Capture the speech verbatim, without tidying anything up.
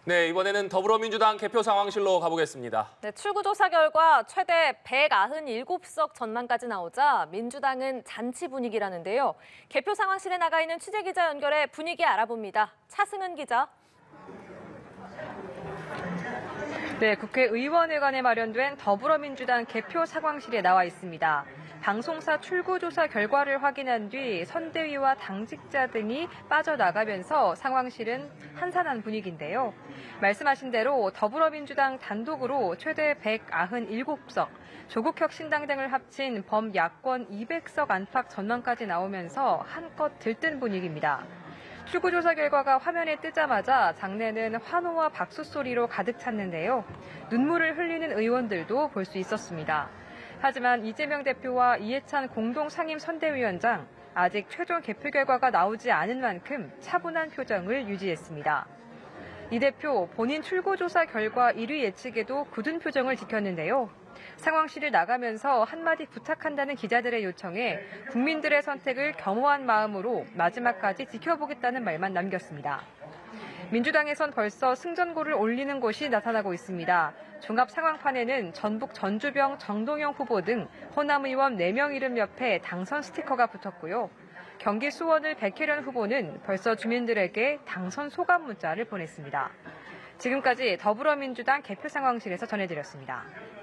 네, 이번에는 더불어민주당 개표 상황실로 가보겠습니다. 네, 출구조사 결과 최대 백구십칠 석 전망까지 나오자 민주당은 잔치 분위기라는데요. 개표 상황실에 나가 있는 취재기자 연결해 분위기 알아봅니다. 차승은 기자. 네, 국회의원회관에 마련된 더불어민주당 개표 상황실에 나와 있습니다. 방송사 출구조사 결과를 확인한 뒤 선대위와 당직자 등이 빠져나가면서 상황실은 한산한 분위기인데요. 말씀하신 대로 더불어민주당 단독으로 최대 백구십칠 석, 조국혁신당 등을 합친 범야권 이백 석 안팎 전망까지 나오면서 한껏 들뜬 분위기입니다. 출구조사 결과가 화면에 뜨자마자 장내는 환호와 박수 소리로 가득 찼는데요. 눈물을 흘리는 의원들도 볼 수 있었습니다. 하지만 이재명 대표와 이해찬 공동상임선대위원장 아직 최종 개표 결과가 나오지 않은 만큼 차분한 표정을 유지했습니다. 이 대표 본인 출구조사 결과 일 위 예측에도 굳은 표정을 지켰는데요. 상황실을 나가면서 한마디 부탁한다는 기자들의 요청에 국민들의 선택을 겸허한 마음으로 마지막까지 지켜보겠다는 말만 남겼습니다. 민주당에선 벌써 승전고를 올리는 곳이 나타나고 있습니다. 종합 상황판에는 전북 전주병 정동영 후보 등 호남 의원 네 명 이름 옆에 당선 스티커가 붙었고요. 경기 수원을 백혜련 후보는 벌써 주민들에게 당선 소감 문자를 보냈습니다. 지금까지 더불어민주당 개표 상황실에서 전해드렸습니다.